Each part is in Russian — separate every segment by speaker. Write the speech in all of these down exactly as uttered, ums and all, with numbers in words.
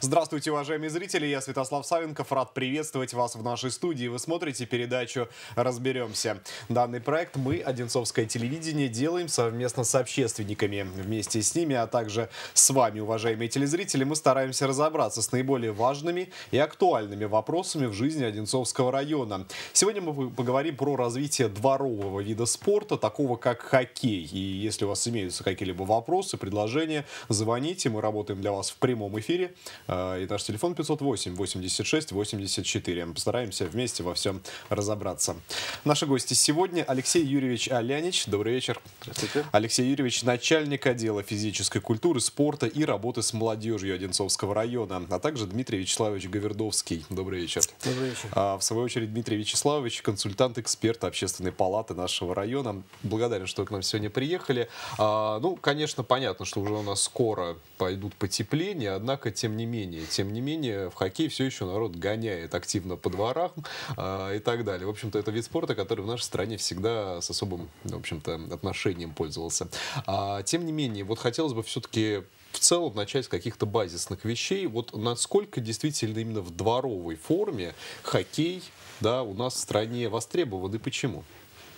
Speaker 1: Здравствуйте, уважаемые зрители, я Святослав Савенков, рад приветствовать вас в нашей студии. Вы смотрите передачу «Разберемся». Данный проект мы, Одинцовское телевидение, делаем совместно с общественниками. Вместе с ними, а также с вами, уважаемые телезрители, мы стараемся разобраться с наиболее важными и актуальными вопросами в жизни Одинцовского района. Сегодня мы поговорим про развитие дворового вида спорта, такого как хоккей. И если у вас имеются какие-либо вопросы, предложения, звоните, мы работаем для вас в прямом эфире. И наш телефон пятьсот восемь восемьдесят шесть восемьдесят четыре. Постараемся вместе во всем разобраться. Наши гости сегодня: Алексей Юрьевич Алянич. Добрый вечер.
Speaker 2: Здравствуйте.
Speaker 1: Алексей Юрьевич — начальник отдела физической культуры, спорта и работы с молодежью Одинцовского района, а также Дмитрий Вячеславович Говердовский. Добрый вечер.
Speaker 2: Добрый вечер.
Speaker 1: А, в свою очередь, Дмитрий Вячеславович — консультант-эксперт Общественной палаты нашего района. Благодарен, что вы к нам сегодня приехали. А, ну, конечно, понятно, что уже у нас скоро пойдут потепления, однако, тем не менее, тем не менее, в хоккей все еще народ гоняет активно по дворам а, и так далее. В общем-то, это вид спорта, который в нашей стране всегда с особым, в общем-то, отношением пользовался. А, тем не менее, вот хотелось бы все-таки в целом начать с каких-то базисных вещей. Вот насколько действительно именно в дворовой форме хоккей, да, у нас в стране востребован и почему?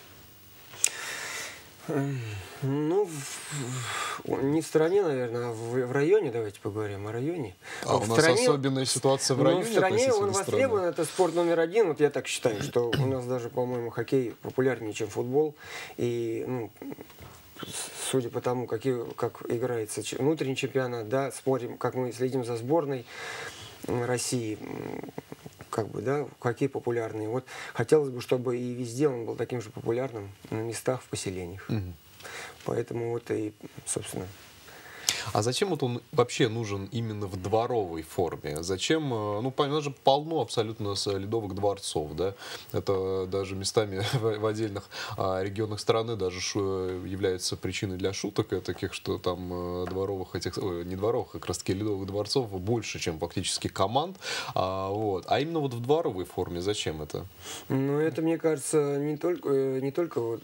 Speaker 2: Ну, не в стране, наверное, а в, в районе, давайте поговорим о районе.
Speaker 1: А
Speaker 2: в
Speaker 1: у нас
Speaker 2: стране,
Speaker 1: особенная ситуация в районе?
Speaker 2: Ну, в стране он
Speaker 1: страны?
Speaker 2: востребован, это спорт номер один. Вот я так считаю, что у нас даже, по-моему, хоккей популярнее, чем футбол. И, ну, судя по тому, какие, как играется внутренний чемпионат, да, смотрим, как мы следим за сборной России, как бы, да, хоккей популярный. Вот хотелось бы, чтобы и везде он был таким же популярным, на местах, в поселениях. Угу. Поэтому вот и, собственно...
Speaker 1: А зачем вот он вообще нужен именно в дворовой форме? Зачем? Ну, понятно же, полно абсолютно ледовых дворцов, да? Это даже местами в отдельных регионах страны даже является причиной для шуток таких, что там дворовых этих, ой, не дворовых, а как раз таки ледовых дворцов больше, чем фактически команд. А, вот. А именно вот в дворовой форме зачем это?
Speaker 2: Ну, это, мне кажется, не только, не только вот,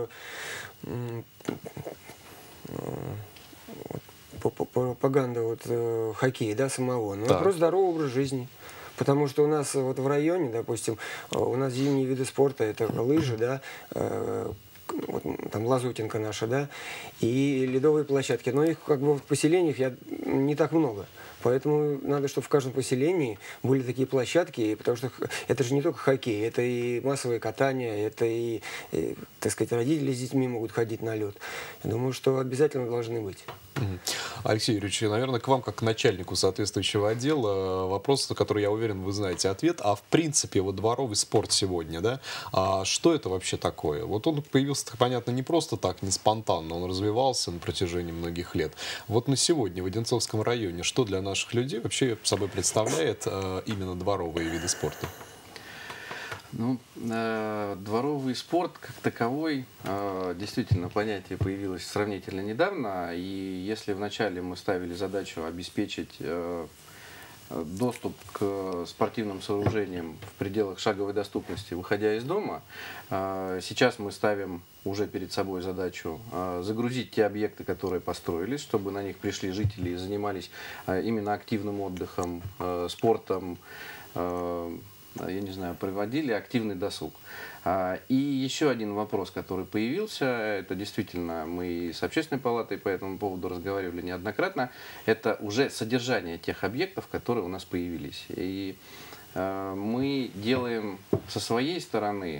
Speaker 2: пропаганда вот, э, хоккея, да, самого, но
Speaker 1: Так.
Speaker 2: просто здоровый образ жизни. Потому что у нас вот в районе, допустим, у нас зимние виды спорта, это лыжи, да, э, вот, там Лазутинка наша, да, и ледовые площадки. Но их как бы в поселениях я, не так много. Поэтому надо, чтобы в каждом поселении были такие площадки, потому что это же не только хоккей, это и массовое катание, это и, и, так сказать, родители с детьми могут ходить на лед. Я думаю, что обязательно должны быть.
Speaker 1: Алексей Юрьевич, наверное, к вам, как к начальнику соответствующего отдела, вопрос, на который, я уверен, вы знаете ответ. А в принципе, вот дворовый спорт сегодня, да, а что это вообще такое? Вот он появился, понятно, не просто так, не спонтанно, он развивался на протяжении многих лет. Вот на сегодня в Одинцовском районе что для наших людей вообще собой представляет э, именно дворовые виды спорта?
Speaker 3: Ну, э, дворовый спорт как таковой, э, действительно, понятие появилось сравнительно недавно, и если вначале мы ставили задачу обеспечить э, доступ к спортивным сооружениям в пределах шаговой доступности, выходя из дома, э, сейчас мы ставим уже перед собой задачу э, загрузить те объекты, которые построились, чтобы на них пришли жители и занимались э, именно активным отдыхом, э, спортом, э, я не знаю, проводили активный досуг. И еще один вопрос, который появился, это действительно мы и с Общественной палатой по этому поводу разговаривали неоднократно, это уже содержание тех объектов, которые у нас появились. И мы делаем со своей стороны,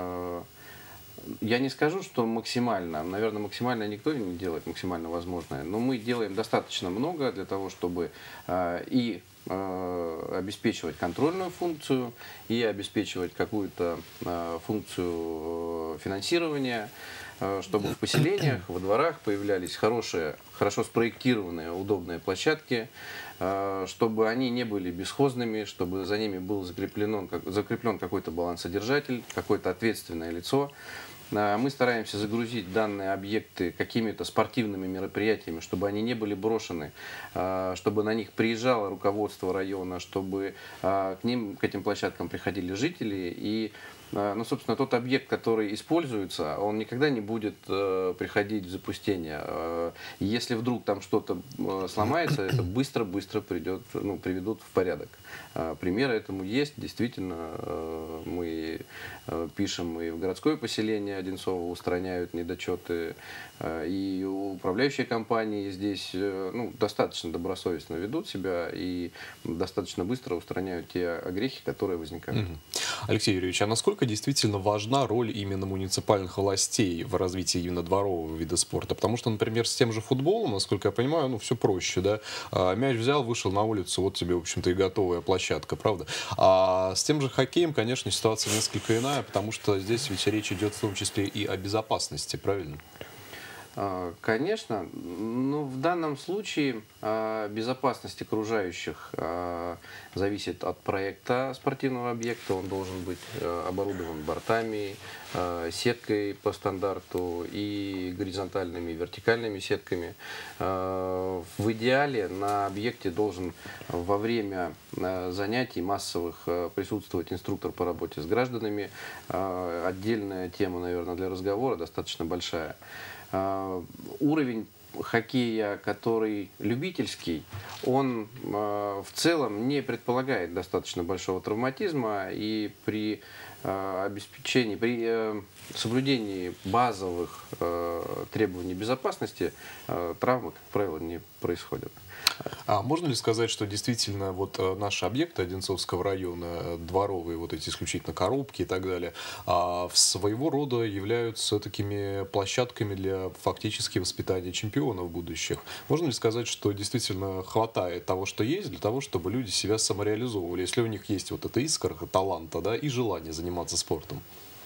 Speaker 3: я не скажу, что максимально, наверное, максимально никто не делает максимально возможное, но мы делаем достаточно много для того, чтобы и обеспечивать контрольную функцию и обеспечивать какую-то функцию финансирования, чтобы в поселениях, во дворах появлялись хорошие, хорошо спроектированные, удобные площадки, чтобы они не были бесхозными, чтобы за ними был закреплен, закреплен какой-то балансодержатель, какое-то ответственное лицо. Мы стараемся загрузить данные объекты какими-то спортивными мероприятиями, чтобы они не были брошены, чтобы на них приезжало руководство района, чтобы к ним, к этим площадкам приходили жители и ну, собственно, тот объект, который используется, он никогда не будет э, приходить в запустение. Э, если вдруг там что-то э, сломается, это быстро-быстро придет, ну, приведут в порядок. Э, примеры этому есть. Действительно, э, мы э, пишем, и в городское поселение Одинцово устраняют недочеты, э, и управляющие компании здесь э, ну, достаточно добросовестно ведут себя и достаточно быстро устраняют те огрехи, которые возникают.
Speaker 1: Угу. Алексей Юрьевич, а насколько действительно важна роль именно муниципальных властей в развитии именно дворового вида спорта? Потому что, например, с тем же футболом, насколько я понимаю, ну, все проще, да? А, мяч взял, вышел на улицу, вот тебе, в общем-то, и готовая площадка, правда? А с тем же хоккеем, конечно, ситуация несколько иная, потому что здесь ведь речь идет в том числе и о безопасности, правильно?
Speaker 3: Конечно, но в данном случае безопасность окружающих зависит от проекта спортивного объекта. Он должен быть оборудован бортами, сеткой по стандарту и горизонтальными, и вертикальными сетками. В идеале на объекте должен во время занятий массовых присутствовать инструктор по работе с гражданами. Отдельная тема, наверное, для разговора, достаточно большая. Уровень хоккея, который любительский, он в целом не предполагает достаточно большого травматизма, и при обеспечении, при соблюдении базовых требований безопасности травмы, как правило, не происходят.
Speaker 1: А можно ли сказать, что действительно вот наши объекты Одинцовского района, дворовые, вот эти исключительно коробки и так далее, а, своего рода являются такими площадками для фактически воспитания чемпионов будущих? Можно ли сказать, что действительно хватает того, что есть, для того, чтобы люди себя самореализовывали, если у них есть вот эта искорка таланта, да, и желание заниматься спортом?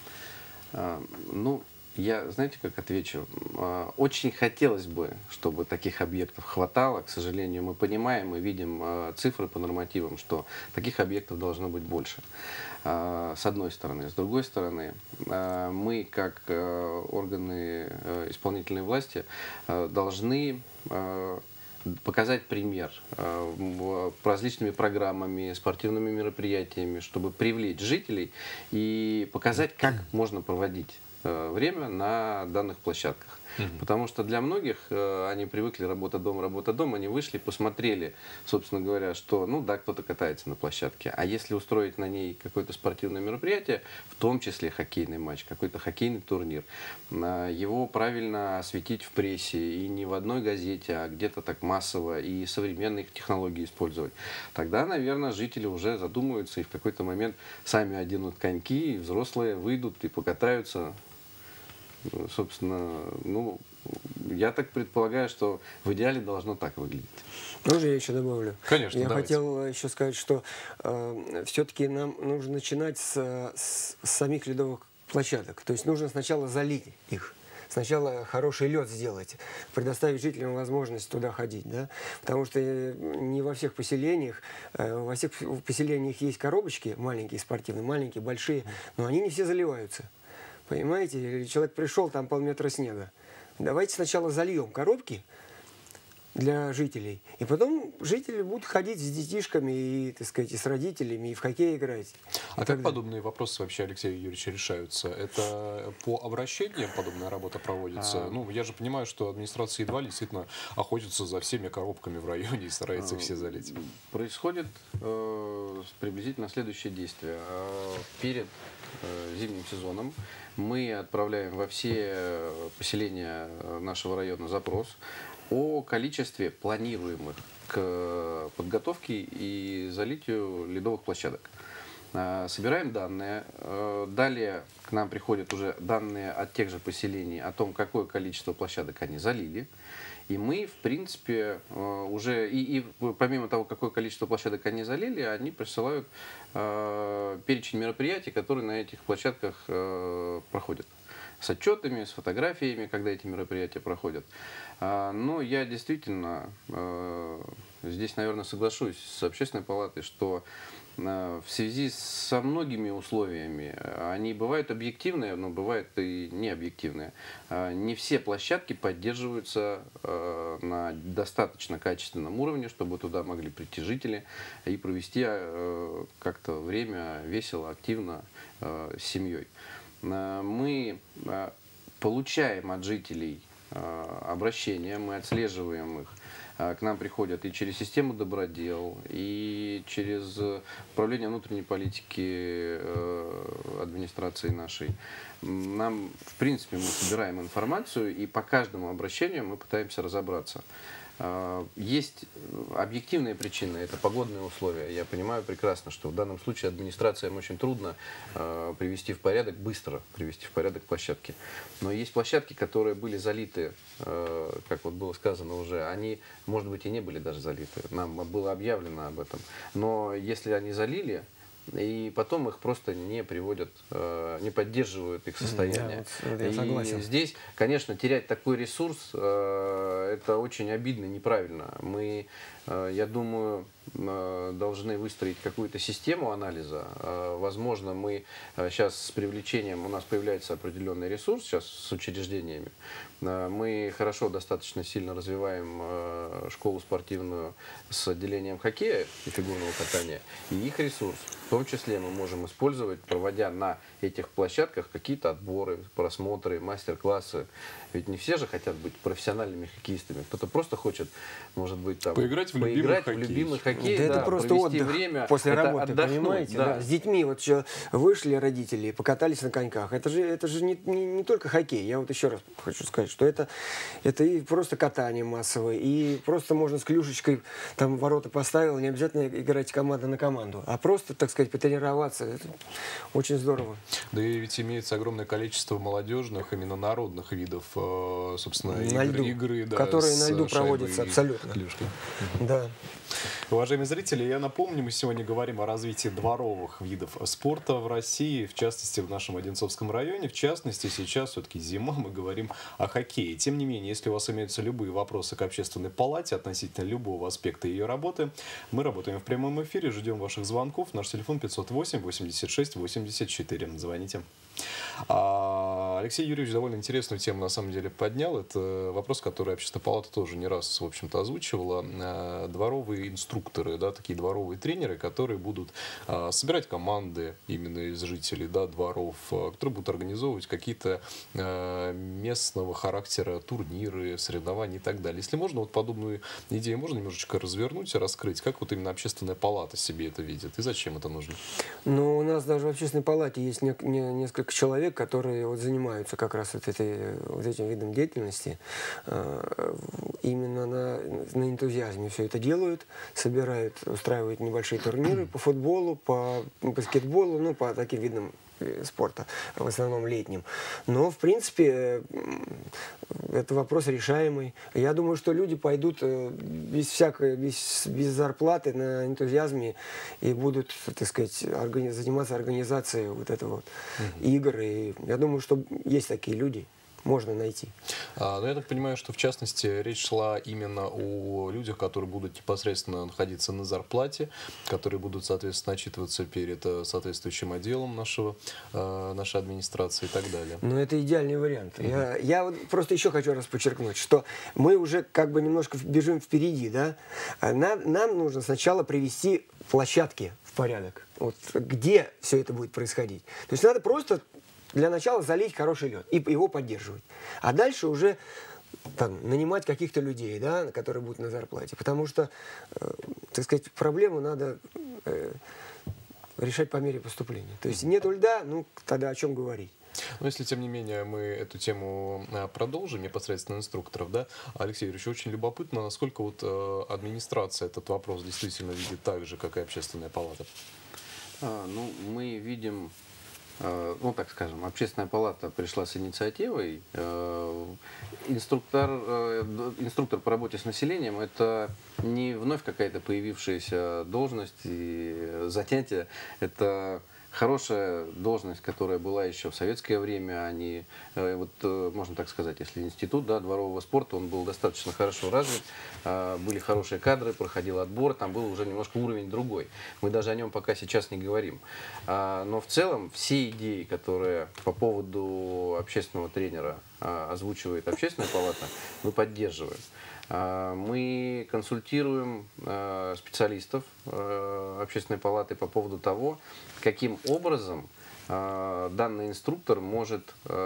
Speaker 3: А, ну, я, знаете, как отвечу? Очень хотелось бы, чтобы таких объектов хватало. К сожалению, мы понимаем, мы видим цифры по нормативам, что таких объектов должно быть больше. С одной стороны. С другой стороны, мы, как органы исполнительной власти, должны показать пример различными программами, спортивными мероприятиями, чтобы привлечь жителей и показать, как можно проводить время на данных площадках. Mm-hmm. Потому что для многих э, они привыкли работа-дом, работа-дом, они вышли, посмотрели, собственно говоря, что, ну да, кто-то катается на площадке. А если устроить на ней какое-то спортивное мероприятие, в том числе хоккейный матч, какой-то хоккейный турнир, э, его правильно осветить в прессе и не в одной газете, а где-то так массово и современные технологии использовать, тогда, наверное, жители уже задумаются и в какой-то момент сами оденут коньки, и взрослые выйдут и покатаются. Собственно, ну, я так предполагаю, что в идеале должно так выглядеть.
Speaker 2: Можно я еще добавлю?
Speaker 1: Конечно,
Speaker 2: Я
Speaker 1: давайте.
Speaker 2: хотел еще сказать, что э, все-таки нам нужно начинать с, с, с самих ледовых площадок. То есть нужно сначала залить их. Сначала хороший лед сделать, предоставить жителям возможность туда ходить, да? Потому что не во всех поселениях, во всех поселениях есть коробочки маленькие, спортивные, маленькие, большие, но они не все заливаются. Понимаете, человек пришел, там полметра снега. Давайте сначала зальем коробки для жителей, и потом жители будут ходить с детишками, и, так сказать, и с родителями, и в хоккей играть.
Speaker 1: А как подобные вопросы вообще, Алексей Юрьевич, решаются? Это по обращениям подобная работа проводится? А... Ну, я же понимаю, что администрация едва ли действительно охотится за всеми коробками в районе и старается их все залить.
Speaker 3: Происходит э, приблизительно следующее действие. Э, перед э, зимним сезоном мы отправляем во все поселения нашего района запрос о количестве планируемых к подготовке и залитию ледовых площадок. Собираем данные. Далее к нам приходят уже данные от тех же поселений о том, какое количество площадок они залили. И мы, в принципе, уже, и, и помимо того, какое количество площадок они залили, они присылают э, перечень мероприятий, которые на этих площадках э, проходят. с отчетами, с фотографиями, когда эти мероприятия проходят. Но я действительно здесь, наверное, соглашусь с Общественной палатой, что в связи со многими условиями, они бывают объективные, но бывают и не объективные. Не все площадки поддерживаются на достаточно качественном уровне, чтобы туда могли прийти жители и провести как-то время весело, активно с семьей. Мы получаем от жителей обращения, мы отслеживаем их. К нам приходят и через систему Добродел, и через управление внутренней политики администрации нашей. Нам, в принципе, мы собираем информацию, и по каждому обращению мы пытаемся разобраться. Есть объективные причины, это погодные условия. Я понимаю прекрасно, что в данном случае администрациям очень трудно э, привести в порядок, быстро привести в порядок площадки. Но есть площадки, которые были залиты, э, как вот было сказано уже, они, может быть, и не были даже залиты. Нам было объявлено об этом. Но если они залили, и потом их просто не приводят, не поддерживают их состояние.
Speaker 2: Да, вот, я согласен.
Speaker 3: И здесь, конечно, терять такой ресурс, это очень обидно, неправильно. Мы, я думаю, должны выстроить какую-то систему анализа. Возможно, мы сейчас с привлечением, у нас появляется определенный ресурс сейчас с учреждениями. Мы хорошо, достаточно сильно развиваем школу спортивную с отделением хоккея и фигурного катания. И их ресурс, в том числе, мы можем использовать, проводя на этих площадках какие-то отборы, просмотры, мастер-классы. Ведь не все же хотят быть профессиональными хоккеистами. Кто-то просто хочет, может быть, там,
Speaker 1: поиграть в любимый
Speaker 3: поиграть
Speaker 1: хоккей.
Speaker 3: В любимый хоккей,
Speaker 2: да,
Speaker 3: да,
Speaker 2: это просто
Speaker 3: провести
Speaker 2: отдых
Speaker 3: время,
Speaker 2: после
Speaker 3: это
Speaker 2: работы,
Speaker 3: отдохнуть,
Speaker 2: понимаете?
Speaker 3: да.
Speaker 2: Да. С детьми вот еще вышли родители, покатались на коньках. Это же, это же не, не, не только хоккей. Я вот еще раз хочу сказать, что это, это и просто катание массовое, и просто можно с клюшечкой там ворота поставил, не обязательно играть команда на команду, а просто, так сказать, потренироваться. Это очень здорово.
Speaker 1: Да и ведь имеется огромное количество молодежных, именно народных видов, собственно,
Speaker 2: на
Speaker 1: игры,
Speaker 2: льду,
Speaker 1: игры, да,
Speaker 2: которые
Speaker 1: с
Speaker 2: на льду проводятся
Speaker 1: и
Speaker 2: абсолютно.
Speaker 1: клюшкой.
Speaker 2: Да.
Speaker 1: Уважаемые зрители, я напомню, мы сегодня говорим о развитии дворовых видов спорта в России, в частности, в нашем Одинцовском районе. В частности, сейчас все-таки зима, мы говорим о хоккее. Тем не менее, если у вас имеются любые вопросы к Общественной палате относительно любого аспекта ее работы, мы работаем в прямом эфире, ждем ваших звонков. Наш телефон пятьсот восемь восемьдесят шесть восемьдесят четыре. Звоните. А, Алексей Юрьевич довольно интересную тему на самом деле поднял. Это вопрос, который Общественная палата тоже не раз, в общем-то, озвучивала. А, дворовые инструкторы, да, такие дворовые тренеры, которые будут а, собирать команды именно из жителей, да, дворов, а, которые будут организовывать какие-то а, местного характера турниры, соревнования и так далее. Если можно, вот подобную идею можно немножечко развернуть и раскрыть, как вот именно Общественная палата себе это видит и зачем это нужно?
Speaker 2: Ну, у нас даже в Общественной палате есть не, не, несколько человек, которые вот занимаются как раз вот, этой, вот этим видом деятельности. Э, именно на, на энтузиазме все это делают, собирают, устраивают небольшие турниры по футболу, по баскетболу, ну, по таким видам спорта, в основном летним. Но, в принципе, это вопрос решаемый. Я думаю, что люди пойдут без всякой, без, без зарплаты на энтузиазме и будут, так сказать, органи- заниматься организацией вот этого вот mm-hmm. игр. И я думаю, что есть такие люди. Можно найти.
Speaker 1: А, но я так понимаю, что в частности речь шла именно о людях, которые будут непосредственно находиться на зарплате, которые будут, соответственно, отчитываться перед соответствующим отделом нашего, э, нашей администрации и так далее.
Speaker 2: Ну, это идеальный вариант. Mm-hmm. Я, я вот просто еще хочу раз подчеркнуть, что мы уже как бы немножко бежим впереди, да? Нам, нам нужно сначала привести площадки в порядок. Вот где все это будет происходить. То есть надо просто для начала залить хороший лед и его поддерживать. А дальше уже там, нанимать каких-то людей, да, которые будут на зарплате. Потому что, э, так сказать, проблему надо э, решать по мере поступления. То есть нет льда, ну тогда о чем говорить?
Speaker 1: Но если, тем не менее, мы эту тему продолжим, непосредственно инструкторов, да, Алексей Юрьевич, очень любопытно, насколько вот э, администрация этот вопрос действительно видит так же, как и Общественная палата.
Speaker 3: А, ну, мы видим... Ну, так скажем, Общественная палата пришла с инициативой. Инструктор, инструктор по работе с населением – это не вновь какая-то появившаяся должность и занятие. Это хорошая должность, которая была еще в советское время, они, вот можно так сказать, если институт, да, дворового спорта, он был достаточно хорошо развит, были хорошие кадры, проходил отбор, там был уже немножко уровень другой. Мы даже о нем пока сейчас не говорим. Но в целом все идеи, которые по поводу общественного тренера озвучивает Общественная палата, мы поддерживаем. Мы консультируем специалистов Общественной палаты по поводу того, каким образом данный инструктор может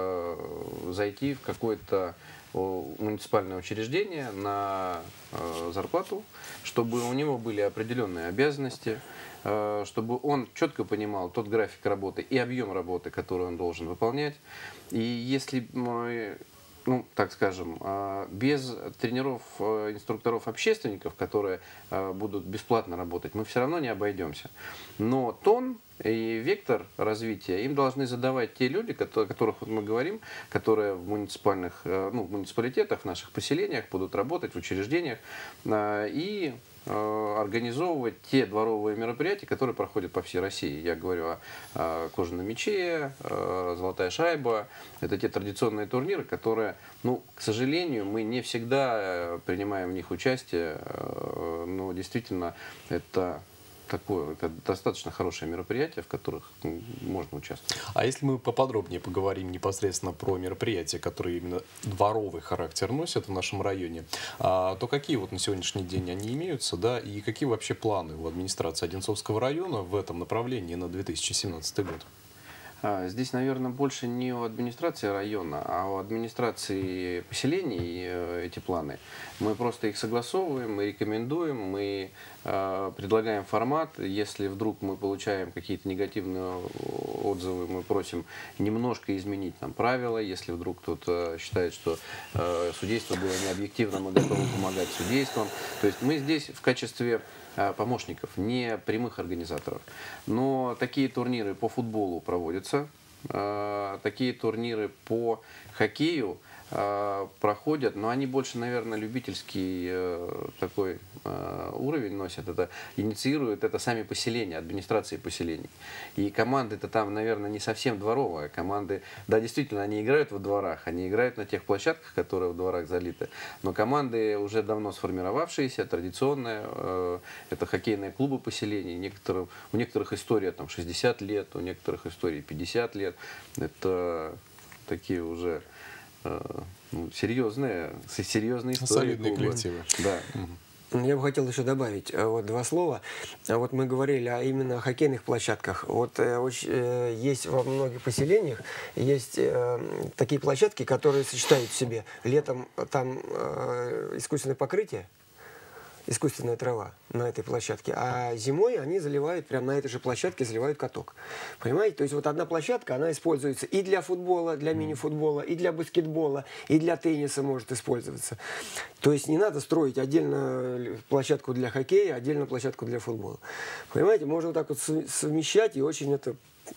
Speaker 3: зайти в какое-то муниципальное учреждение на зарплату, чтобы у него были определенные обязанности, чтобы он четко понимал тот график работы и объем работы, который он должен выполнять. И если мы, ну, так скажем, без тренеров, инструкторов-общественников, которые будут бесплатно работать, мы все равно не обойдемся. Но тон и вектор развития им должны задавать те люди, о которых мы говорим, которые в муниципальных, ну, в муниципалитетах, в наших поселениях будут работать, в учреждениях, и организовывать те дворовые мероприятия, которые проходят по всей России. Я говорю о, о кожаном мяче, золотая шайба. Это те традиционные турниры, которые, ну, к сожалению, мы не всегда принимаем в них участие, но действительно это такое, это достаточно хорошее мероприятие, в которых можно участвовать.
Speaker 1: А если мы поподробнее поговорим непосредственно про мероприятия, которые именно дворовый характер носят в нашем районе, а, то какие вот на сегодняшний день они имеются, да, и какие вообще планы у администрации Одинцовского района в этом направлении на две тысячи семнадцатый год?
Speaker 3: Здесь, наверное, больше не у администрации района, а у администрации поселений эти планы. Мы просто их согласовываем, мы рекомендуем, мы предлагаем формат. Если вдруг мы получаем какие-то негативные отзывы, мы просим немножко изменить нам правила. Если вдруг кто-то считает, что судейство было необъективно, мы готовы помогать судейством. То есть мы здесь в качестве помощников, не прямых организаторов. Но такие турниры по футболу проводятся, такие турниры по хоккею проходят, но они больше, наверное, любительский такой уровень носят. Это инициируют это сами поселения, администрации поселений. И команды-то там, наверное, не совсем дворовые. Команды, да, действительно, они играют во дворах, они играют на тех площадках, которые в дворах залиты. Но команды уже давно сформировавшиеся, традиционные. Это хоккейные клубы поселений. Некоторым, у некоторых история там шестьдесят лет, у некоторых историй пятьдесят лет. Это такие уже ну, серьезные, серьезные истории.
Speaker 1: Солидные коллективы.
Speaker 3: Да.
Speaker 2: Я бы хотел еще добавить вот два слова. Вот мы говорили о именно о хоккейных площадках. Вот э, очень, э, есть во многих поселениях есть э, такие площадки, которые сочетают в себе летом там э, искусственное покрытие, искусственная трава на этой площадке, а зимой они заливают, прямо на этой же площадке заливают каток. Понимаете? То есть вот одна площадка, она используется и для футбола, для мини-футбола, и для баскетбола, и для тенниса может использоваться. То есть не надо строить отдельно площадку для хоккея, отдельно площадку для футбола. Понимаете? Можно вот так вот совмещать, и очень это...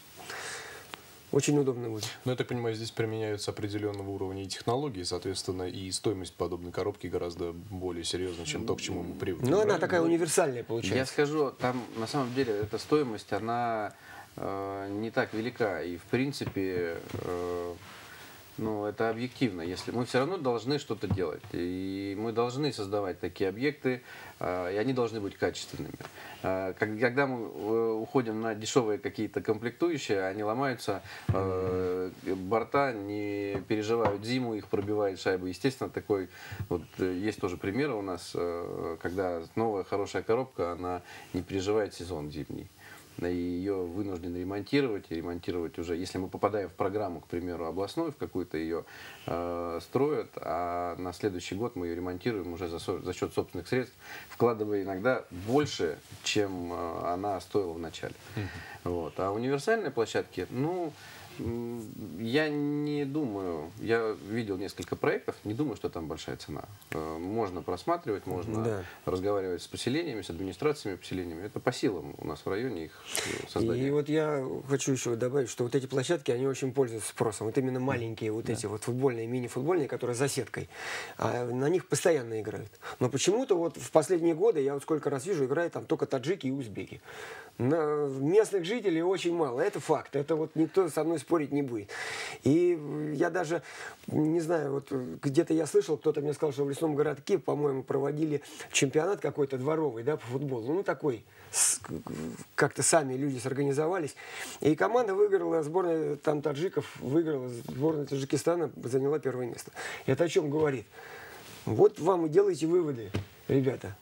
Speaker 2: Очень удобно будет.
Speaker 1: Но я так понимаю, здесь применяются определенного уровня и технологии, соответственно, и стоимость подобной коробки гораздо более серьезна, чем то, к чему мы привыкли.
Speaker 2: Ну, она такая универсальная получается.
Speaker 3: Я скажу, там на самом деле эта стоимость, она э, не так велика. И в принципе, э, ну, это объективно. Если мы все равно должны что-то делать. И мы должны создавать такие объекты, э, и они должны быть качественными. Э, когда мы уходим на дешевые какие-то комплектующие, они ломаются, э, борта не переживают зиму, их пробивает шайба. Естественно, такой вот есть тоже примеры у нас, э, когда новая хорошая коробка, она не переживает сезон зимний. И ее вынуждены ремонтировать, и ремонтировать уже, если мы попадаем в программу, к примеру, областную, в какую-то ее э, строят, а на следующий год мы ее ремонтируем уже за, за счет собственных средств, вкладывая иногда больше, чем э, она стоила в начале. Mm-hmm. Вот. А универсальные площадки, ну, Я не думаю, я видел несколько проектов, не думаю, что там большая цена. Можно просматривать, можно да. разговаривать с поселениями, с администрациями поселениями. Это по силам у нас в районе их создания.
Speaker 2: И вот я хочу еще добавить, что вот эти площадки, они очень пользуются спросом. Вот именно маленькие вот да. эти вот футбольные, мини-футбольные, которые за сеткой, а на них постоянно играют. Но почему-то вот в последние годы, я вот сколько раз вижу, играют там только таджики и узбеки. На местных жителей очень мало. Это факт. Это вот никто со мной спорить не будет. И я даже, не знаю, вот где-то я слышал, кто-то мне сказал, что в лесном городке, по-моему, проводили чемпионат какой-то дворовый, да, по футболу. Ну, такой, как-то сами люди сорганизовались. И команда выиграла, сборная там таджиков выиграла, сборная Таджикистана заняла первое место. Это о чем говорит? Вот вам и делайте выводы, ребята.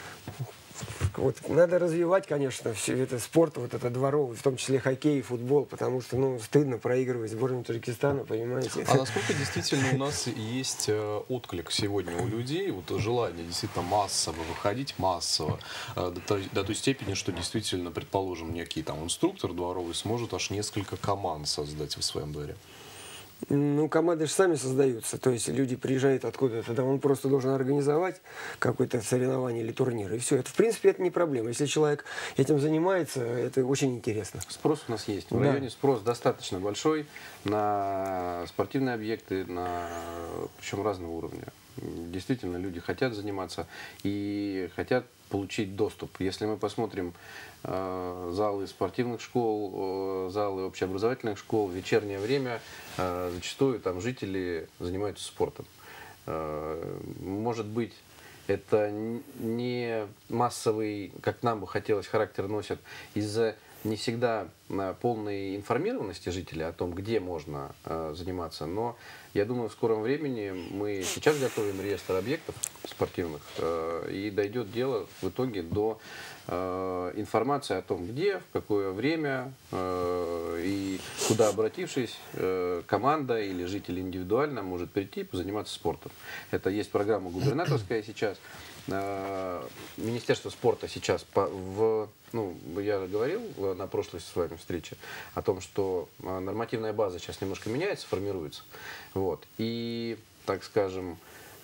Speaker 2: Вот, надо развивать, конечно, все это спорт, вот это дворовый, в том числе хоккей и футбол, потому что, ну, стыдно проигрывать сборную Таджикистана, понимаете?
Speaker 1: А насколько действительно у нас есть отклик сегодня у людей, вот желание действительно массово выходить, массово, до той, до той степени, что действительно, предположим, некий там инструктор дворовый сможет аж несколько команд создать в своем дворе?
Speaker 2: Ну, команды же сами создаются, то есть люди приезжают откуда-то, тогда он просто должен организовать какое-то соревнование или турнир, и все. Это, в принципе, это не проблема. Если человек этим занимается, это очень интересно.
Speaker 3: Спрос у нас есть. В да. районе спрос достаточно большой на спортивные объекты, на причем разного уровня. Действительно, люди хотят заниматься и хотят получить доступ. Если мы посмотрим э, залы спортивных школ, э, залы общеобразовательных школ, в вечернее время э, зачастую там жители занимаются спортом. Э, может быть, это не массовый, как нам бы хотелось, характер носит из-за не всегда полной информированности жителей о том, где можно э, заниматься, но я думаю, в скором времени мы сейчас готовим реестр объектов спортивных, э, и дойдет дело в итоге до э, информации о том, где, в какое время э, и куда, обратившись, э, команда или житель индивидуально может прийти и позаниматься спортом. Это есть программа губернаторская сейчас. Министерство спорта сейчас, по, в, ну, я говорил на прошлой с вами встрече о том, что нормативная база сейчас немножко меняется, формируется. Вот. И, так скажем,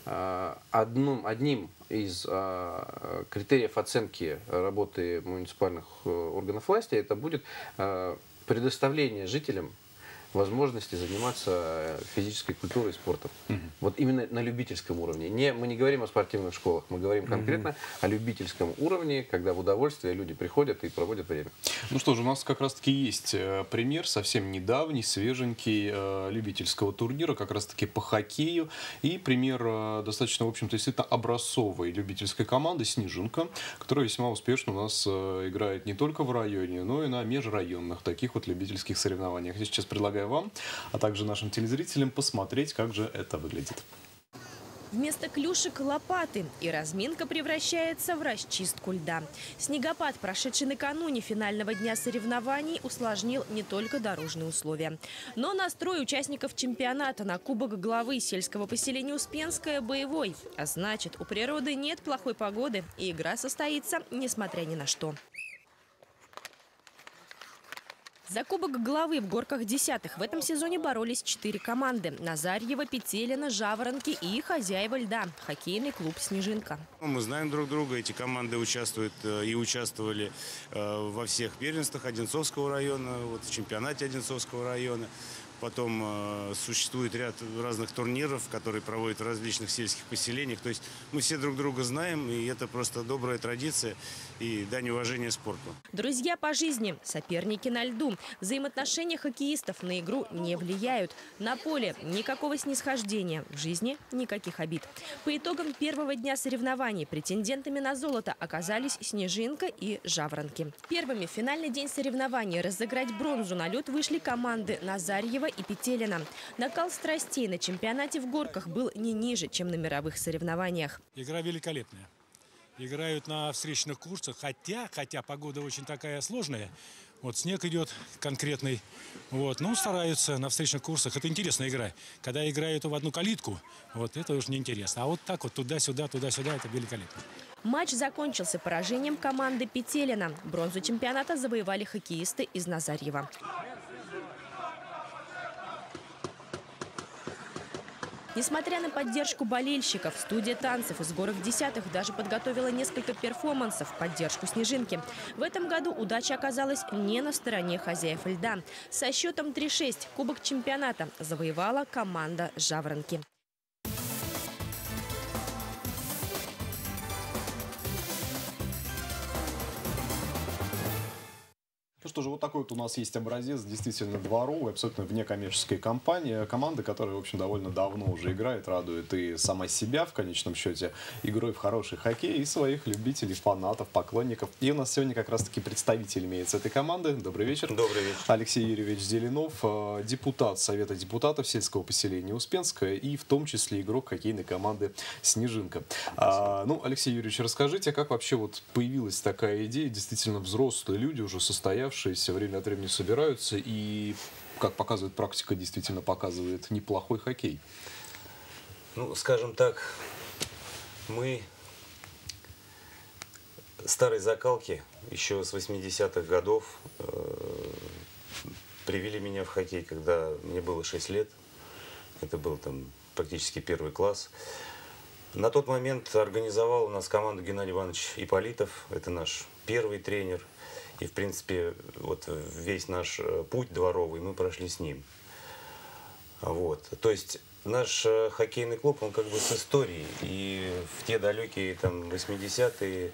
Speaker 3: одним, одним из критериев оценки работы муниципальных органов власти это будет предоставление жителям возможности заниматься физической культурой и спортом. Uh-huh. Вот именно на любительском уровне. Не, мы не говорим о спортивных школах, мы говорим конкретно uh-huh. о любительском уровне, когда в удовольствие люди приходят и проводят время.
Speaker 1: Ну что же, у нас как раз-таки есть пример совсем недавний, свеженький, э, любительского турнира, как раз-таки по хоккею. И пример э, достаточно, в общем-то, действительно образцовой любительской команды «Снежинка», которая весьма успешно у нас э, играет не только в районе, но и на межрайонных таких вот любительских соревнованиях. Я сейчас предлагаю вам, а также нашим телезрителям посмотреть, как же это выглядит.
Speaker 4: Вместо клюшек – лопаты, и разминка превращается в расчистку льда. Снегопад, прошедший накануне финального дня соревнований, усложнил не только дорожные условия. Но настрой участников чемпионата на Кубок главы сельского поселения Успенское боевой. А значит, у природы нет плохой погоды, и игра состоится, несмотря ни на что. За Кубок главы в Горках десятых в этом сезоне боролись четыре команды: Назарьево, Петелино, Жаворонки и хозяева льда – хоккейный клуб «Снежинка».
Speaker 5: Мы знаем друг друга, эти команды участвуют и участвовали во всех первенствах Одинцовского района, вот в чемпионате Одинцовского района. Потом э, существует ряд разных турниров, которые проводят в различных сельских поселениях. То есть мы все друг друга знаем, и это просто добрая традиция и дань уважения спорту.
Speaker 4: Друзья по жизни, соперники на льду. Взаимоотношения хоккеистов на игру не влияют. На поле никакого снисхождения, в жизни никаких обид. По итогам первого дня соревнований претендентами на золото оказались «Снежинка» и «Жаворонки». Первыми в финальный день соревнований разыграть бронзу на лед вышли команды Назарьева и Петелина. Накал страстей на чемпионате в Горках был не ниже, чем на мировых соревнованиях.
Speaker 6: Игра великолепная. Играют на встречных курсах, хотя, хотя погода очень такая сложная. Вот снег идет конкретный. Вот, ну, стараются на встречных курсах. Это интересная игра. Когда играют в одну калитку, вот это уж неинтересно. А вот так вот туда-сюда, туда-сюда, это великолепно.
Speaker 4: Матч закончился поражением команды Петелина. Бронзу чемпионата завоевали хоккеисты из Назарьева. Несмотря на поддержку болельщиков, студия танцев из горок десятых даже подготовила несколько перформансов в поддержку «Снежинки». В этом году удача оказалась не на стороне хозяев льда. Со счетом три шесть кубок чемпионата завоевала команда «Жаворонки».
Speaker 1: Ну что же, вот такой вот у нас есть образец, действительно дворовый, абсолютно внекоммерческая компания, команда, которая, в общем, довольно давно уже играет, радует и сама себя, в конечном счете, игрой в хороший хоккей, и своих любителей, фанатов, поклонников. И у нас сегодня как раз-таки представитель имеется этой команды. Добрый вечер.
Speaker 7: Добрый вечер.
Speaker 1: Алексей Юрьевич Зеленов, депутат Совета депутатов сельского поселения Успенское и в том числе игрок хоккейной команды «Снежинка». А, ну, Алексей Юрьевич, расскажите, а как вообще вот появилась такая идея, действительно взрослые люди, уже состоявшиеся, время от времени собираются, и, как показывает практика, действительно показывает неплохой хоккей?
Speaker 7: Ну, скажем так, мы старой закалки еще с восьмидесятых годов э, привели меня в хоккей, когда мне было шесть лет. Это был там практически первый класс. На тот момент организовал у нас команду Геннадий Иванович Ипполитов. Это наш первый тренер. И, в принципе, вот весь наш путь дворовый мы прошли с ним. Вот. То есть наш хоккейный клуб, он как бы с историей. И в те далекие там восьмидесятые,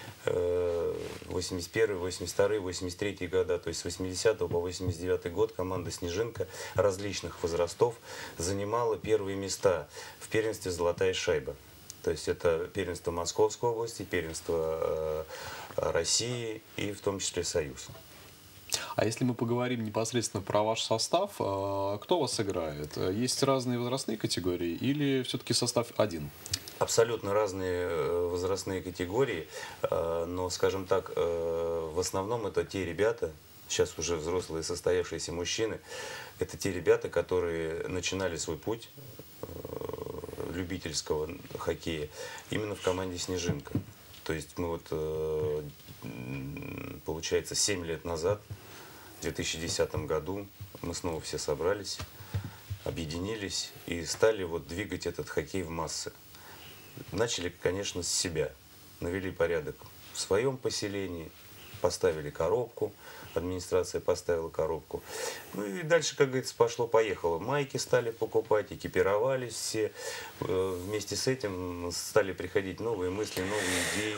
Speaker 7: восемьдесят первый, восемьдесят второй, восемьдесят третий года, то есть с восьмидесятого по восемьдесят девятый год команда «Снежинка» различных возрастов занимала первые места в первенстве «Золотая шайба». То есть это первенство Московской области, первенство э, России и в том числе Союз.
Speaker 1: А если мы поговорим непосредственно про ваш состав, э, кто у вас играет? Есть разные возрастные категории или все-таки состав один?
Speaker 7: Абсолютно разные возрастные категории, э, но, скажем так, э, в основном это те ребята, сейчас уже взрослые состоявшиеся мужчины, это те ребята, которые начинали свой путь любительского хоккея именно в команде «Снежинка». То есть мы вот, э, получается, семь лет назад, в две тысячи десятом году, мы снова все собрались, объединились и стали вот двигать этот хоккей в массы. Начали, конечно, с себя. Навели порядок в своем поселении, поставили коробку, администрация поставила коробку. Ну и дальше, как говорится, пошло-поехало. Майки стали покупать, экипировались все. Вместе с этим стали приходить новые мысли, новые идеи.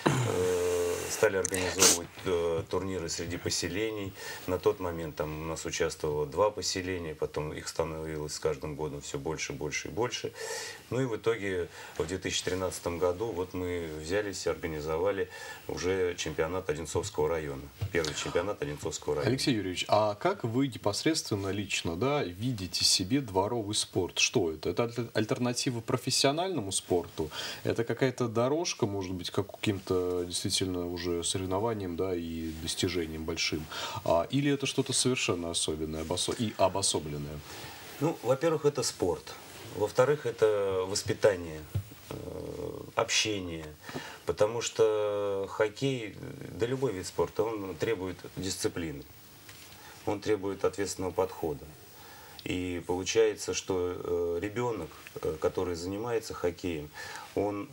Speaker 7: Стали организовывать э, турниры среди поселений. На тот момент там у нас участвовало два поселения, потом их становилось с каждым годом все больше, больше и больше. Ну и в итоге в две тысячи тринадцатом году вот мы взялись и организовали уже чемпионат Одинцовского района. Первый чемпионат Одинцовского района.
Speaker 1: Алексей Юрьевич, а как вы непосредственно лично, да, видите себе дворовый спорт? Что это? Это альтернатива профессиональному спорту? Это какая-то дорожка, может быть, как каким-то действительно уже соревнованием, да, и достижением большим? А, или это что-то совершенно особенное обосо и обособленное?
Speaker 7: Ну, во-первых, это спорт. Во-вторых, это воспитание, общение. Потому что хоккей, да любой вид спорта, он требует дисциплины. Он требует ответственного подхода. И получается, что ребенок, который занимается хоккеем, он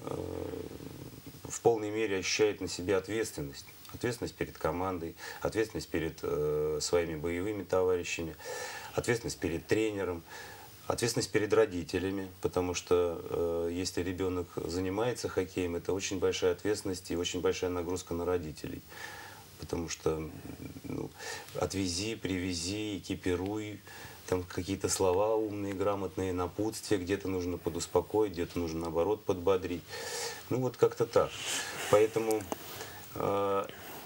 Speaker 7: в полной мере ощущает на себе ответственность. Ответственность перед командой, ответственность перед э, своими боевыми товарищами, ответственность перед тренером, ответственность перед родителями, потому что э, если ребенок занимается хоккеем, это очень большая ответственность и очень большая нагрузка на родителей. Потому что ну, отвези, привези, экипируй, там какие-то слова умные, грамотные, напутствия, где-то нужно подуспокоить, где-то нужно, наоборот, подбодрить. Ну, вот как-то так. Поэтому э,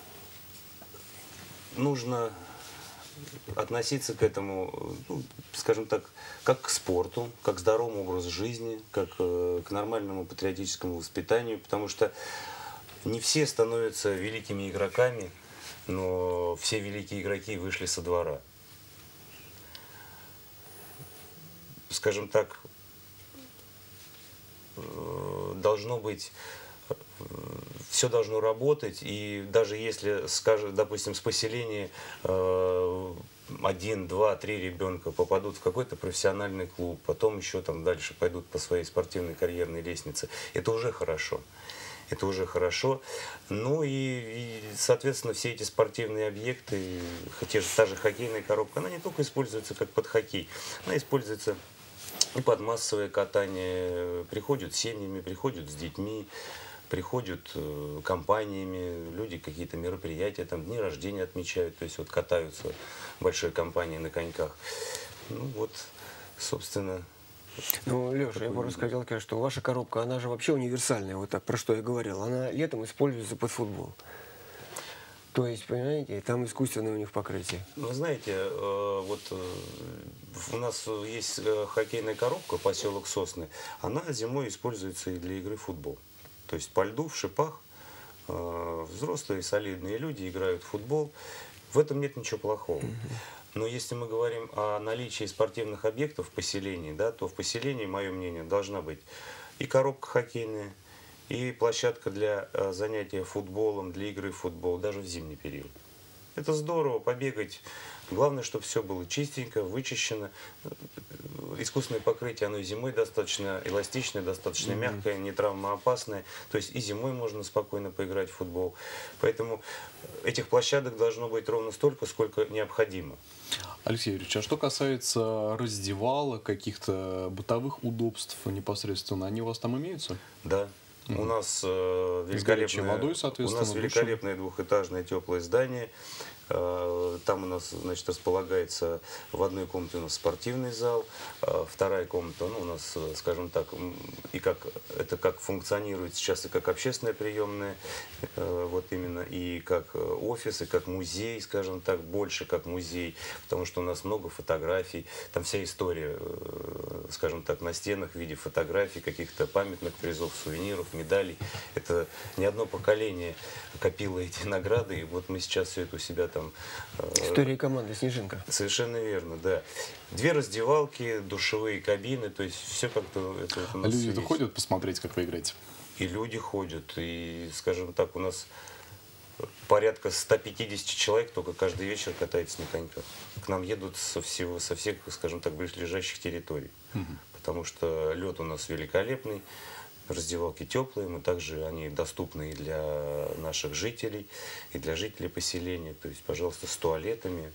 Speaker 7: нужно относиться к этому, ну, скажем так, как к спорту, как к здоровому образу жизни, как э, к нормальному патриотическому воспитанию, потому что не все становятся великими игроками, но все великие игроки вышли со двора. Скажем так, должно быть, все должно работать, и даже если, скажем, допустим, с поселения э, один, два, три ребенка попадут в какой-то профессиональный клуб, потом еще там дальше пойдут по своей спортивной карьерной лестнице. Это уже хорошо. Это уже хорошо. Ну и, и, соответственно, все эти спортивные объекты, хотя же та же хоккейная коробка, она не только используется как под хоккей, она используется и под массовое катание. Приходят с семьями, приходят с детьми, приходят э, компаниями, люди какие-то мероприятия, там дни рождения отмечают, то есть вот катаются большой компанией на коньках. Ну вот, собственно...
Speaker 2: Ну, Леша, я просто хотел сказать, что ваша коробка, она же вообще универсальная, вот так, про что я говорил. Она летом используется под футбол. То есть, понимаете, там искусственное у них покрытие.
Speaker 7: Вы знаете, э, вот э, у нас есть э, хоккейная коробка, поселок Сосны, она зимой используется и для игры в футбол. То есть по льду, в шипах, э, взрослые солидные люди играют в футбол. В этом нет ничего плохого. Но если мы говорим о наличии спортивных объектов в поселении, да, то в поселении, мое мнение, должна быть и коробка хоккейная, и площадка для э, занятия футболом, для игры в футбол, даже в зимний период. Это здорово, побегать. Главное, чтобы все было чистенько, вычищено. Искусственное покрытие, оно и зимой достаточно эластичное, достаточно mm-hmm. мягкое, не травмоопасное. То есть и зимой можно спокойно поиграть в футбол. Поэтому этих площадок должно быть ровно столько, сколько необходимо.
Speaker 1: Алексей Юрьевич, а что касается раздевалок, каких-то бытовых удобств непосредственно, они у вас там имеются?
Speaker 7: Да. Mm-hmm. У нас, э, великолепное,
Speaker 1: водой, соответственно,
Speaker 7: у нас великолепное двухэтажное теплое здание. Там у нас, значит, располагается в одной комнате у нас спортивный зал, вторая комната, ну, у нас, скажем так, и как это как функционирует сейчас и как общественная приемная, вот именно, и как офис, и как музей, скажем так, больше как музей, потому что у нас много фотографий, там вся история, скажем так, на стенах в виде фотографий, каких-то памятных призов, сувениров, медалей. Это не одно поколение копило эти награды, и вот мы сейчас все это у себя там...
Speaker 2: История команды «Снежинка».
Speaker 7: Совершенно верно, да. Две раздевалки, душевые кабины, то есть все как-то... Это, это
Speaker 1: а люди ходят посмотреть, как вы играете?
Speaker 7: И люди ходят, и, скажем так, у нас порядка ста пятидесяти человек только каждый вечер катается на коньках. К нам едут со, всего, со всех, скажем так, близлежащих территорий, угу. потому что лед у нас великолепный, раздевалки теплые, но также они доступны и для наших жителей, и для жителей поселения. То есть, пожалуйста, с туалетами.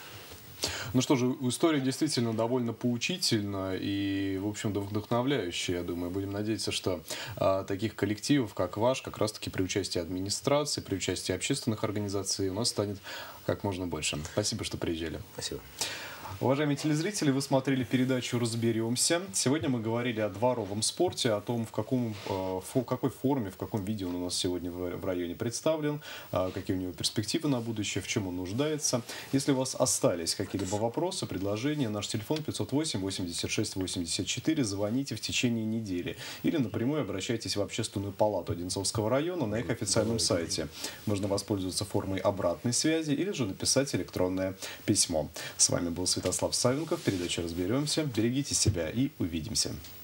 Speaker 1: Ну что же, история действительно довольно поучительна и, в общем-то, вдохновляющая, я думаю. Будем надеяться, что а, таких коллективов, как ваш, как раз-таки при участии администрации, при участии общественных организаций у нас станет как можно больше. Спасибо, что приезжали.
Speaker 7: Спасибо.
Speaker 1: Уважаемые телезрители, вы смотрели передачу «Разберемся». Сегодня мы говорили о дворовом спорте, о том, в, каком, в какой форме, в каком виде он у нас сегодня в районе представлен, какие у него перспективы на будущее, в чем он нуждается. Если у вас остались какие-либо вопросы, предложения, наш телефон пятьсот восемь восемьдесят шесть восемьдесят четыре, звоните в течение недели. Или напрямую обращайтесь в Общественную палату Одинцовского района на их официальном сайте. Можно воспользоваться формой обратной связи или же написать электронное письмо. С вами был Святослав Савенков, передача «Разберемся». Берегите себя и увидимся.